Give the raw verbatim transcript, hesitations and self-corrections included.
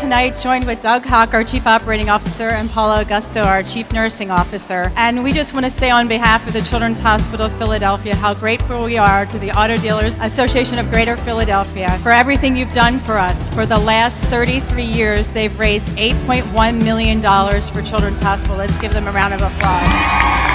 tonight joined with Doug Hawk, our Chief Operating Officer, and Paula Augusto, our Chief Nursing Officer. And we just want to say on behalf of the Children's Hospital of Philadelphia how grateful we are to the Auto Dealers Association of Greater Philadelphia for everything you've done for us. For the last thirty-three years, they've raised eight point one million dollars for Children's Hospital. Let's give them a round of applause.